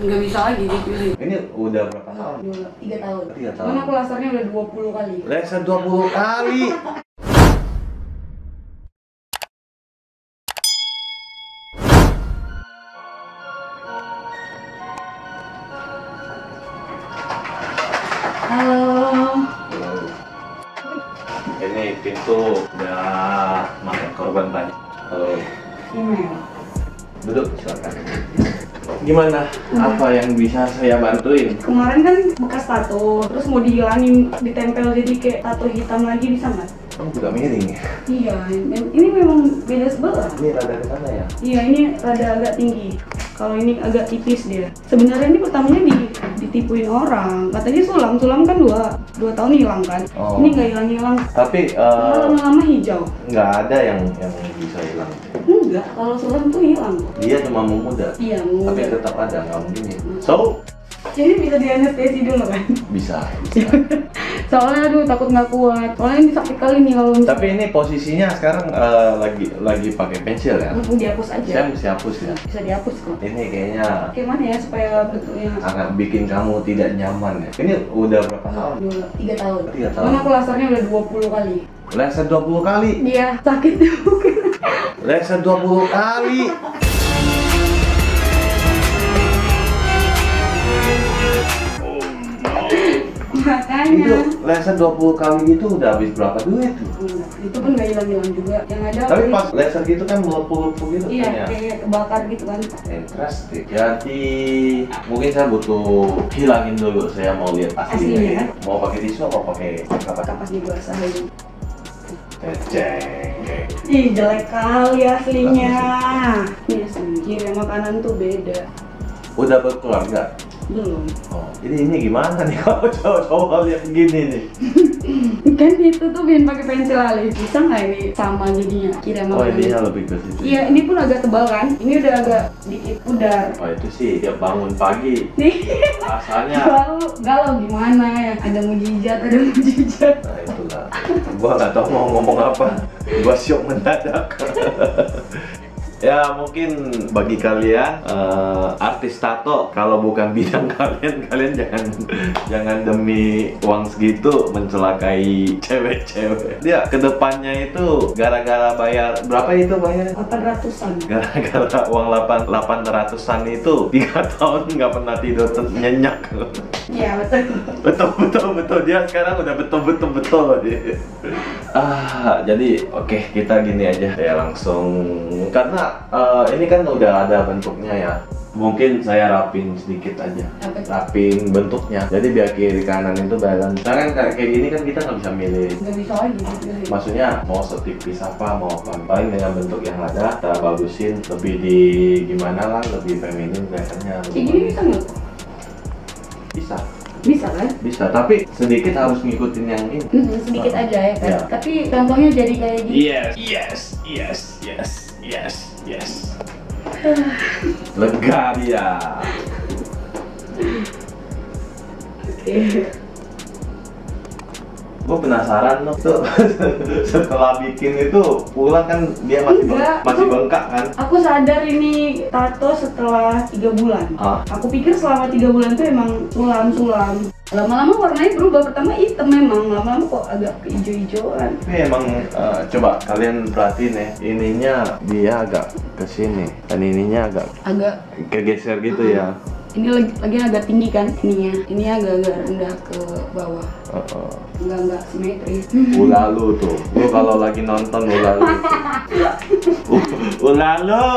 Nggak bisa lagi gitu sih. Ini udah berapa tahun? 3 tahun. 3 tahun. Karena aku lasernya udah 20 kali. Laser 20 kali. Halo. Ini pintu udah makan korban banyak. Halo. Email. Duduk, silakan. Gimana? Apa yang bisa saya bantuin? Kemarin kan bekas tato, terus mau dihilangin, ditempel jadi kayak tato hitam lagi, bisa nggak? Kamu juga miring ya? Iya, ini memang beda sebelah. Ini rada ke mana ya? Iya, ini rada agak tinggi. Kalau ini agak tipis dia. Sebenarnya ini pertamanya ditipuin orang. Katanya sulam kan 2 tahun hilang kan. Oh. Ini nggak hilang-hilang. Tapi Lama-lama hijau. nggak ada yang bisa hilang. Enggak, kalau sulam tuh hilang. Dia cuma memudar. Iya, Tapi mengubah. tetap ada, nggak mungkin ya. So, Jadi bisa dianestesi dulu kan? bisa. Soalnya aduh takut nggak kuat. Soalnya ini sakit kali nih kalau misalnya. Tapi ini posisinya sekarang lagi pakai pensil ya? Dihapus aja. Saya mesti hapus ya. Bisa dihapus kok. Ini kayaknya Gimana ya supaya bentuknya akan bikin kamu tidak nyaman ya. Ini udah berapa tahun? 3 tahun. 3 tahun. Karena aku lasernya udah 20 kali. Laser 20 kali. Iya, sakit juga. Laser 20 kali. Makanya. Itu laser 20 kali gitu udah habis berapa duit tuh? Enggak, itu pun nggak hilang-hilang juga. Yang ada Tapi pas laser gitu kan melepuh-lepuh gitu iya, kan ya? kayak kebakar gitu kan. Interesting. Jadi mungkin saya butuh hilangin dulu. Saya mau lihat aslinya. Aslinya, kan? Mau pakai tisu atau pakai apa? Kapas dibasahin. Ceng. Ih, jelek kali aslinya. Ini asli kiri makanan tuh beda. Udah berkeluarga? Belum. Oh, jadi ini gimana nih kalau coba lihat begini nih? Kan itu tuh bikin pakai pensil alis. Bisa nggak ini sama jadinya kiri Oh, makanan? ininya lebih ke situ. Iya, ini pun agak tebal kan. Ini udah agak dikit pudar. Oh, itu sih dia bangun pagi. Nih. Rasanya. Galau gimana ya? Ada mujizat, ada mujizat. Nah, itulah. Gua nggak tahu mau ngomong apa. Gua syok mendadak. Ya mungkin bagi kalian artis tato, kalau bukan bidang kalian jangan demi uang segitu mencelakai cewek-cewek. Dia kedepannya itu gara-gara bayar berapa itu bayar? 800-an. Gara-gara uang 800-an itu 3 tahun nggak pernah tidur nyenyak. Iya, betul. Betul dia sekarang udah betul dia. Jadi oke, kita gini aja ya langsung, karena ini kan udah ada bentuknya ya. Mungkin saya rapin sedikit aja. Rapin bentuknya. Jadi biar kiri kanan itu balance. Karena kan kayak gini kan kita nggak bisa milih. Nggak bisa lagi gitu. Maksudnya mau setipis apa, mau apa, paling dengan bentuk yang ada kita bagusin, lebih di gimana lah, lebih feminin kelihatannya. Kayak gini bisa nggak? Bisa. Bisa kan? Bisa, tapi sedikit harus ngikutin yang ini. Sedikit aja ya kan? Ya. Tapi contohnya jadi kayak gini. Yes. Lega dia. Oke. Gue penasaran tuh setelah bikin itu pulang kan dia masih bengkak kan? Aku sadar ini tato setelah 3 bulan. Aku pikir selama 3 bulan tuh emang sulam. Lama-lama warnanya berubah. Pertama hitam memang, lama-lama kok agak hijau-hijauan. Ini emang coba kalian perhatiin ya, ininya dia agak ke sini dan ininya agak kegeser gitu ya. Ini lagi agak tinggi kan ininya. Ini agak-agak rendah ke bawah. Enggak simetris. Ulalu tuh. Lu kalau lagi nonton ulalu. Ulalu.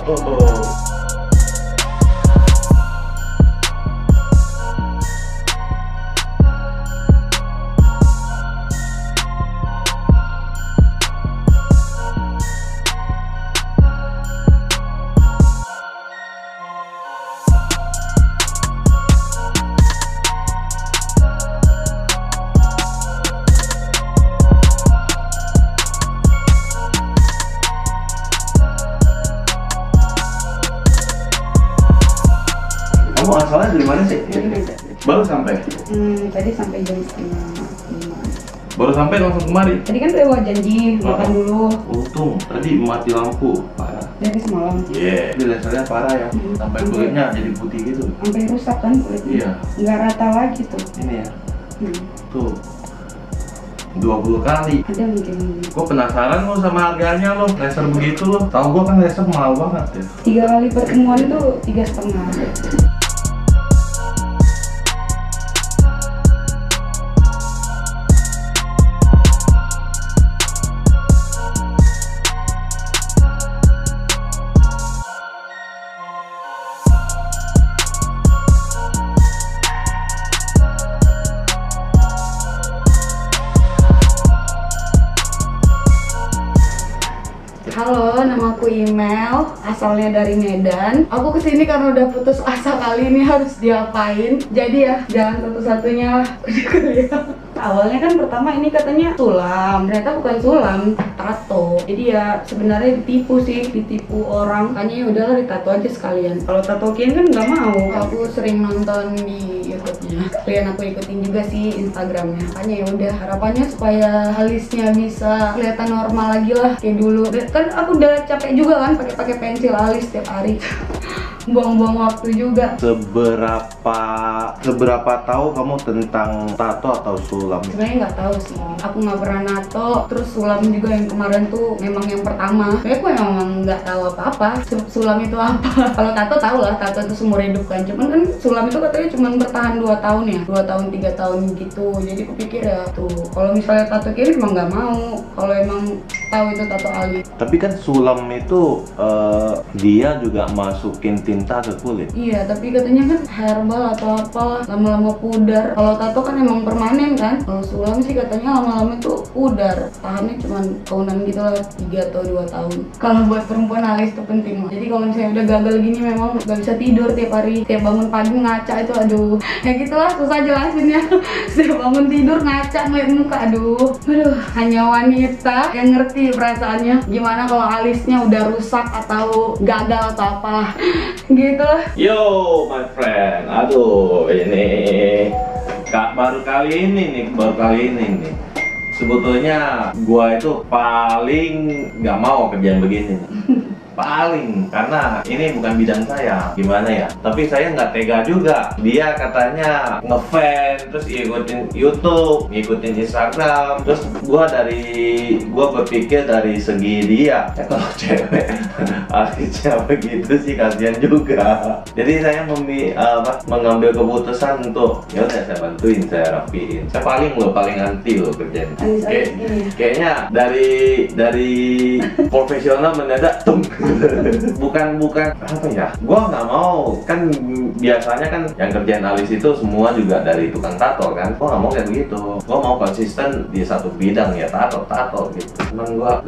Kamu asalnya dari mana sih? Baru sampai? Tadi sampai jam 4:30. Baru sampai langsung kemari? Tadi kan udah janji makan dulu. Untung tadi mati lampu. Parah. Dari semalam. Iya. Tapi lasernya parah ya. Sampai kulitnya jadi putih gitu. Sampai rusak kan kulitnya. Iya. Nggak rata lagi tuh. Ini ya. Tuh. 20 kali. Ada mungkin. Gue penasaran lo sama harganya lo, laser begitu lo. Tahu gue kan laser mahal banget ya. 3 kali pertemuan itu 3,5. Halo, nama aku Imel, asalnya dari Medan. Aku kesini karena udah putus asa kali ini harus diapain. Jadi ya, jalan satu-satunya lah kuliah. Awalnya kan pertama ini katanya sulam, ternyata bukan sulam, tato. Jadi ya sebenarnya ditipu sih, ditipu orang. Makanya ya udahlah ditato aja sekalian. Kalau tatokin kan nggak mau. Aku sering nonton di YouTube-nya. Kalian aku ikutin juga sih Instagramnya. Makanya ya udah harapannya supaya alisnya bisa kelihatan normal lagi lah kayak dulu. Kan aku udah capek juga kan pakai pensil alis tiap hari. Buang-buang waktu juga. Seberapa tahu kamu tentang tato atau sulam? Sebenarnya nggak tahu sih. Aku nggak pernah nato. Terus sulam juga yang kemarin tuh memang yang pertama. Sebenarnya aku emang nggak tahu apa-apa. Sulam itu apa? Kalau tato tahu lah. Tato itu seumur hidup kan. Cuman kan sulam itu katanya cuma bertahan 2 tahun ya. 2 tahun 3 tahun gitu. Jadi aku pikir ya tuh. Kalau misalnya tato kiri emang nggak mau. Kalau emang tahu itu tato alis. Tapi kan sulam itu dia juga masukin tinta ke kulit. Iya, tapi katanya kan herbal atau apa, lama-lama pudar. Kalau tato kan emang permanen kan. Kalau sulam sih katanya lama-lama itu pudar. Tahannya cuma tahunan gitu lah, 3 atau 2 tahun. Kalau buat perempuan alis itu penting. Jadi kalau misalnya udah gagal gini memang gak bisa tidur tiap hari. Tiap bangun pagi ngaca itu aduh. Ya gitulah susah jelasinnya. Setiap bangun tidur ngaca ngeliat muka aduh. Aduh, hanya wanita yang ngerti perasaannya. Gimana kalau alisnya udah rusak atau gagal atau apalah. Gitu. Yo my friend, aduh ini baru kali ini nih. Sebetulnya gua itu paling nggak mau kerjaan begini. Paling, karena ini bukan bidang saya. Gimana ya, tapi saya nggak tega juga. Dia katanya ngefans, terus ikutin YouTube, ngikutin Instagram. Terus gua berpikir dari segi dia, ya kalau cewek alisnya begitu sih kasihan juga. Jadi saya mengambil keputusan untuk ya udah saya bantuin, saya rapiin. Saya paling anti loh kerjaan. Kayaknya dari profesional mendadak bukan apa ya, gua nggak mau kan. Biasanya kan yang kerjaan alis itu semua juga dari tukang tato kan. Gua nggak mau kayak begitu. Gua mau konsisten di satu bidang ya, tato gitu. Cuman gua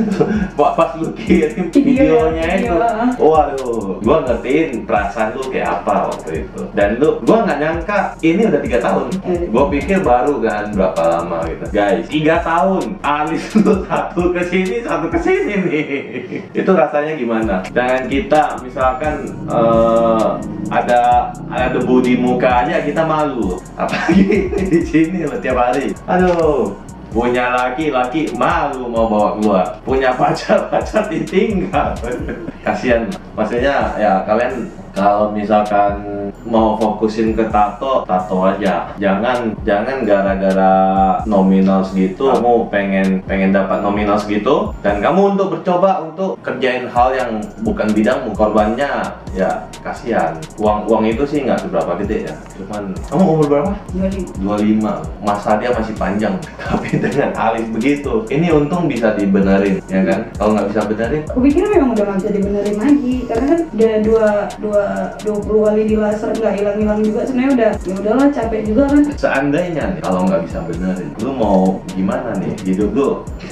pas lu kirim videonya itu, waduh, gua ngertiin perasaan lu kayak apa waktu itu. Dan gua nggak nyangka ini udah 3 tahun. Gua pikir baru kan berapa lama gitu. Guys, 3 tahun alis lu satu kesini nih. Itu rasanya gimana? Dengan kita misalkan ada debu di muka aja kita malu, apalagi di sini loh tiap hari. Aduh, punya laki malu mau bawa keluar, punya pacar ditinggal. Kasihan. Maksudnya ya kalian kalau misalkan mau fokusin ke tato aja. Jangan gara-gara nominal segitu kamu pengen dapat nominal segitu dan kamu untuk bercoba untuk kerjain hal yang bukan bidangmu. Korbannya ya kasihan. Uang itu sih nggak seberapa gede ya. Cuman kamu umur berapa? 25. Masa dia masih panjang. Tapi dengan alis begitu, ini untung bisa dibenerin ya kan. Kalau nggak bisa benerin, aku pikir memang udah nggak bisa dibenerin lagi karena kan udah 20 kali di laser nggak hilang juga. Sebenarnya udah ya udahlah, capek juga kan. Seandainya nih kalau nggak bisa benerin, lu mau gimana nih hidup lu?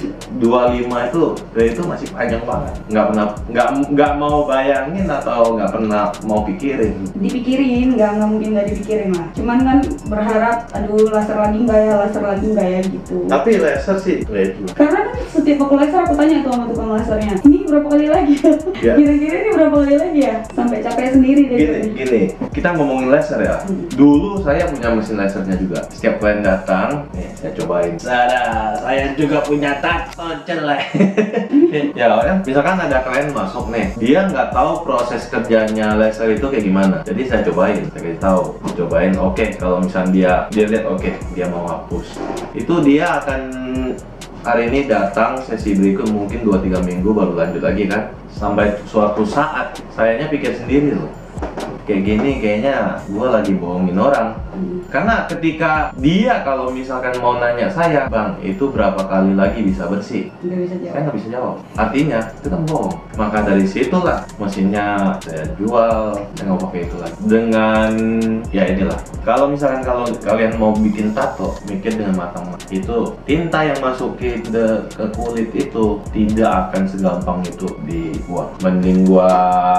25 itu masih panjang banget. Nggak mau bayangin atau nggak pernah mau pikirin. Dipikirin, nggak mungkin nggak dipikirin lah. Cuman kan berharap aduh laser lagi nggak ya gitu. Tapi laser sih karena kan setiap aku laser aku tanya tuh sama tukang lasernya, ini berapa kali lagi ya? Kira-kira ini berapa kali lagi ya? Sampai capek sendiri deh. Gini, kita ngomongin laser ya. Dulu saya punya mesin lasernya juga. Setiap klien datang, nih saya cobain. Saya juga punya tato jelek. Ya kan, misalkan ada klien masuk nih, dia nggak tahu proses kerjanya laser itu kayak gimana. Jadi saya cobain, saya kasih tahu, cobain. Oke, kalau misalnya dia lihat oke, dia mau hapus. Itu dia akan hari ini datang sesi berikut mungkin 2-3 minggu baru lanjut lagi kan. Sampai suatu saat sayanya pikir sendiri loh, kayak gini kayaknya gue lagi bohongin orang. Karena ketika dia kalau misalkan mau nanya saya, bang itu berapa kali lagi bisa bersih, Nggak bisa jawab. saya nggak bisa jawab. Artinya itu kan bohong. Maka dari situlah mesinnya saya jual, saya nggak pakai itu lagi. Dengan ya inilah, kalau misalkan kalau kalian mau bikin tato, mikir dengan matang. Itu tinta yang masukin ke kulit itu tidak akan segampang itu dibuang. Mending gua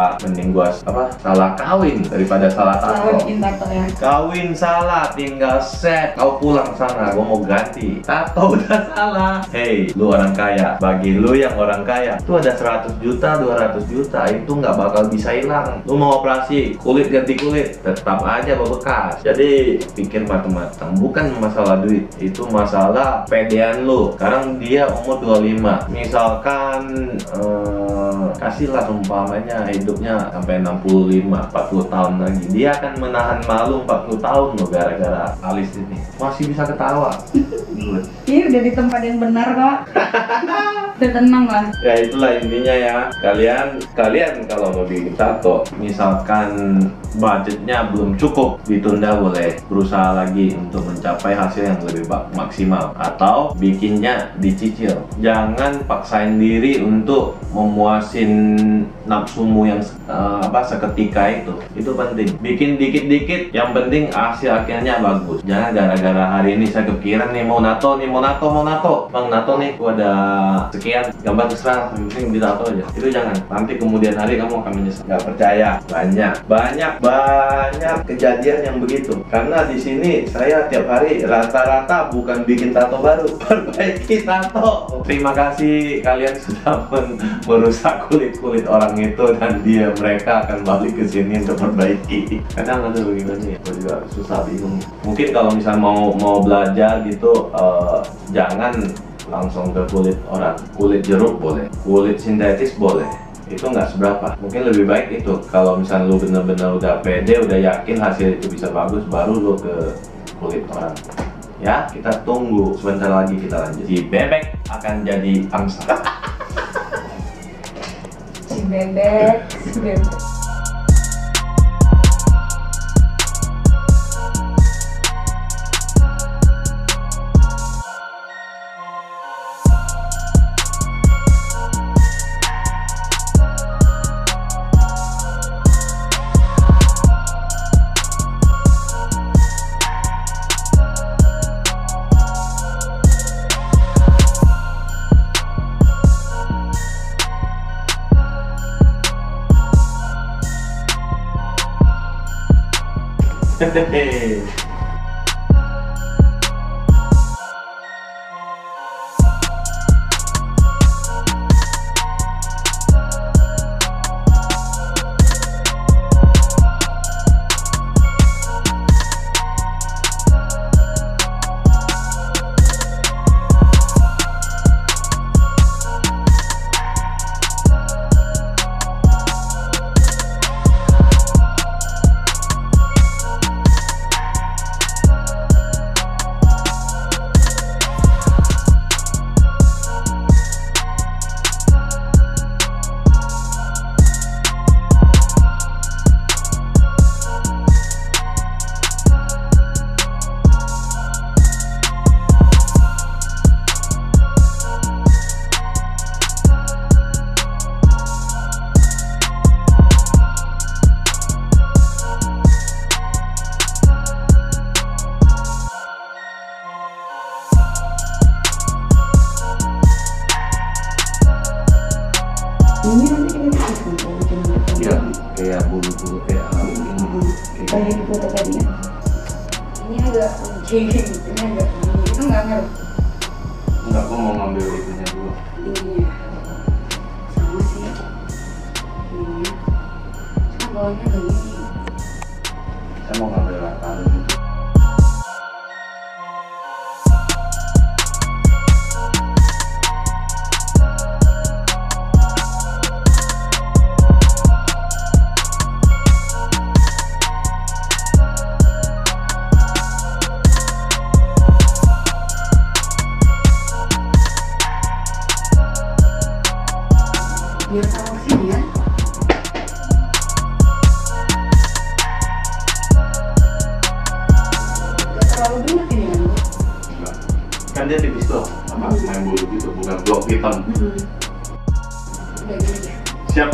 apa salah kawin daripada salah Selalu tato. bikin tato ya. Kawin salah, tinggal set, kau pulang sana, gua mau ganti. Tato udah salah. Hey, lu orang kaya. Bagi lu yang orang kaya, itu ada 100 juta, 200 juta, itu nggak bakal bisa hilang. Lu mau operasi, kulit ganti kulit, tetap aja bebekas. Jadi pikir matang-matang, bukan masalah duit, itu masalah pedean lu. Sekarang dia umur 25, misalkan kasihlah umpamanya hidupnya sampai 65, 40 tahun lagi, dia akan menahan malu 40 tahun loh gara-gara alis ini. Masih bisa ketawa. Good. Iya udah di tempat yang benar kok. Udah tenang lah. Ya itulah intinya ya. Kalian kalau mau bikin tato, misalkan budgetnya belum cukup, ditunda boleh. Berusaha lagi untuk mencapai hasil yang lebih maksimal, atau bikinnya dicicil. Jangan paksain diri untuk memuasin nafsumu yang seketika itu. Itu penting. Bikin dikit-dikit, yang penting hasil akhirnya bagus. Jangan gara-gara hari ini saya kepikiran nih mau nato bang, nato nih gua ada sekian gambar terserah, yang penting ditato aja. Itu jangan, nanti kemudian hari kamu akan menyesal. Nggak percaya, banyak kejadian yang begitu. Karena di sini saya tiap hari rata-rata bukan bikin tato baru, perbaiki tato. Terima kasih kalian sudah merusak kulit orang itu, dan mereka akan balik ke sini untuk perbaiki. Kadang ada bagaimana ya, gua juga susah bingung. Mungkin kalau misalnya mau belajar gitu, jangan langsung ke kulit orang. Kulit jeruk boleh, kulit sintetis boleh, itu nggak seberapa. Mungkin lebih baik itu kalau misalnya lu bener-bener udah pede, udah yakin hasil itu bisa bagus, baru lu ke kulit orang. Ya, kita tunggu sebentar lagi, kita lanjut. Si bebek akan jadi angsa. Si bebek. Hehehe. Ini nanti kita bikin kalau Ya, kayak bulu-bulu kayak kayak di foto tadi ya. Ini agak ini agak itu nggak ngaruh. Enggak, gua mau ngambil itunya dulu. Ininya sama sih. Ininya. Cuma bawahnya agak gini. Saya mau ngambil latar. Biar taruh sini ya. Gak terlalu bener ini kan, Bu? Enggak. Kan dia tipis tuh, apa main bulu gitu, bukan blok hitam. Udah gini ya. Siap.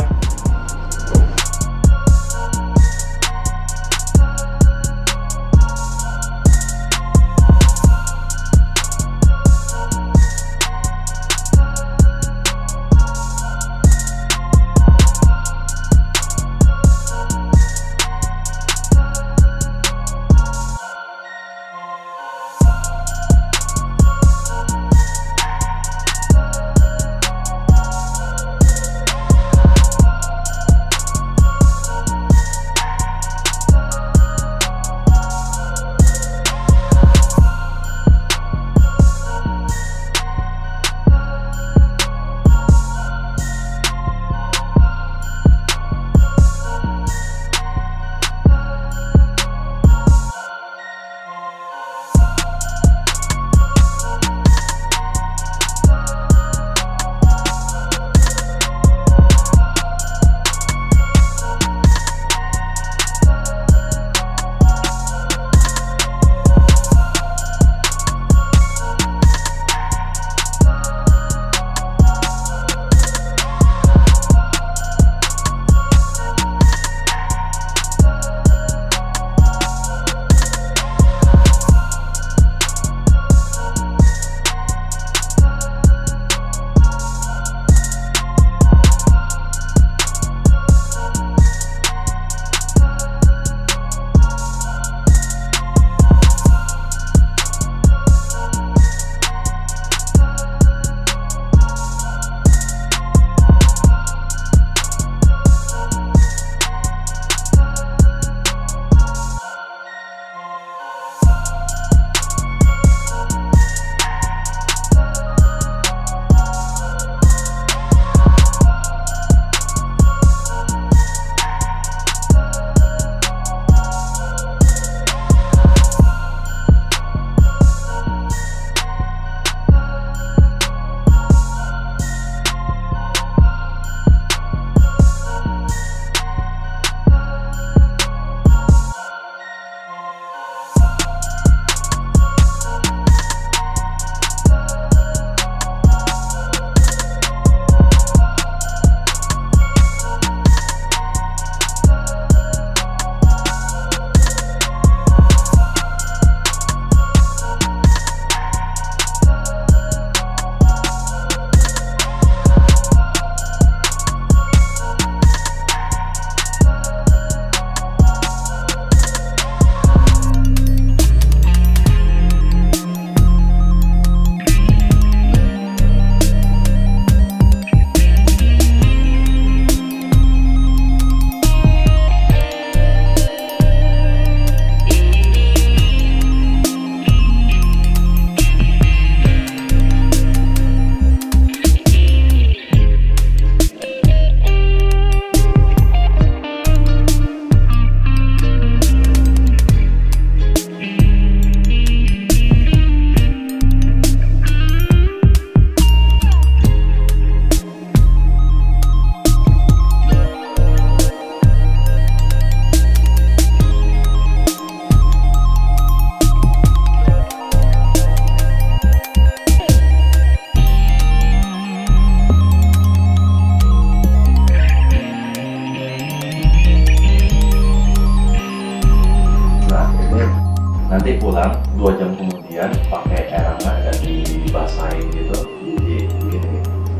nanti pulang 2 jam kemudian pakai air hangat dan dibasahin gitu. Jadi gini,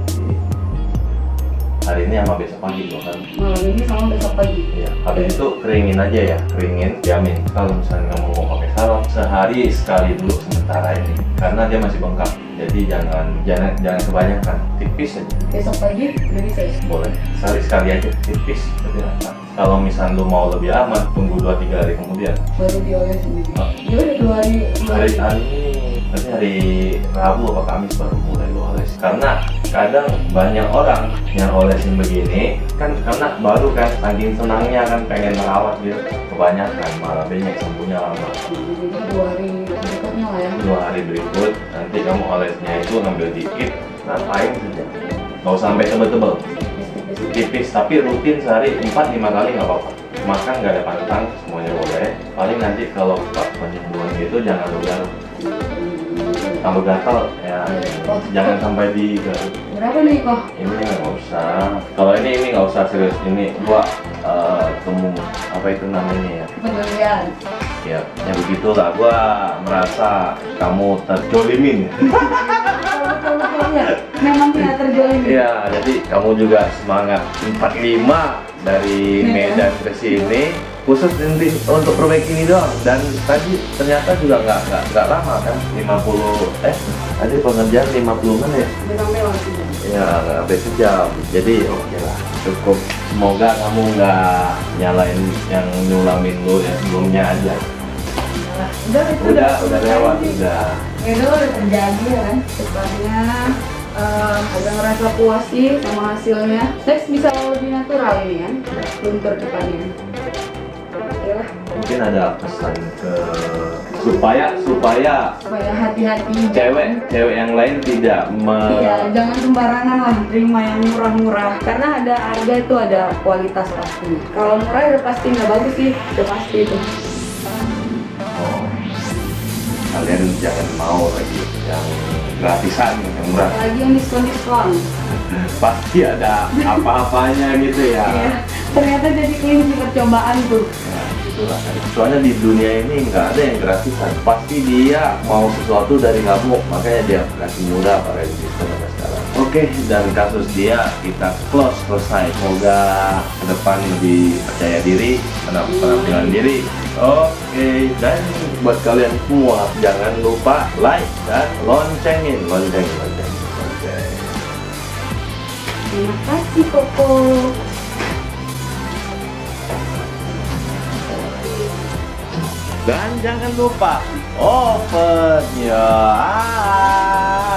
hari ini sama besok pagi loh kan. Malam ini sama besok pagi. Iya. Habis itu keringin aja ya, keringin, jamin. Kalau misalnya nggak mau pakai sarung, sehari sekali dulu sementara ini, karena dia masih bengkak. Jadi jangan kebanyakan, tipis aja. Besok pagi udah bisa ya? Boleh, sehari sekali aja, tipis, tapi rata. kalau misal lu mau lebih aman, tunggu 2-3 hari kemudian. Baru dioles sendiri. Ya udah 2 hari. Nanti hari Rabu apa Kamis baru mulai lu oles. Karena kadang banyak orang yang olesin begini kan karena baru kan, saking senangnya kan pengen merawat gitu, kebanyakan malah banyak sembuhnya lama. Jadi 2 hari berikutnya lah ya. 2 hari berikut nanti kamu olesnya itu ngambil dikit, ngapain saja, nggak usah sampai tebel-tebel, tipis, tapi rutin sehari 4-5 kali nggak apa-apa. Makan nggak ada pantang, semuanya boleh. Paling nanti kalau pas penyembuhan gitu jangan lu garuk. Kalau gatal ya jangan sampai digaruk. Berapa nih kok? Ini nggak usah. Kalau ini nggak usah serius. Ini gua temu apa itu namanya ya? Pembelian. Ya begitulah. Gua merasa kamu terjolimin. Memang tidak terjolimi. Iya, jadi kamu juga semangat 45 dari Medan ke sini khusus nanti untuk perbaiki ini doang. Dan tadi ternyata juga nggak lama kan, 50 tadi pengerjaan 50 menit. Ya nggak sampai sejam. Jadi oke lah, cukup. Semoga kamu nggak nyalain yang nyulamin lu yang sebelumnya aja. Udah lewat udah. Itu udah terjadi ya kan, depannya agak ngerasa puas sih sama hasilnya. Next bisa lebih natural ini kan, luntur depannya. Oke lah. Mungkin ada pesan ke supaya hati-hati. Cewek yang lain tidak Iya, jangan sembarangan lah terima yang murah-murah. Karena ada harga itu ada kualitas pasti. Kalau murah udah pasti nggak bagus sih, udah pasti itu. Kalian jangan mau lagi yang gratisan, yang murah. Lagi yang diskon. Pasti ada apa-apanya gitu ya. Iya, ternyata jadi kelinci percobaan tuh. Ya, itulah. Soalnya di dunia ini nggak ada yang gratisan. Pasti dia mau sesuatu dari kamu, makanya dia kasih murah pada diskon sampai sekarang. Oke, dan kasus dia kita close selesai. Semoga ke depan lebih percaya diri, penampilan diri. Oke, dan buat kalian semua jangan lupa like dan loncengin. Terima kasih Koko. Dan jangan lupa open your eyes.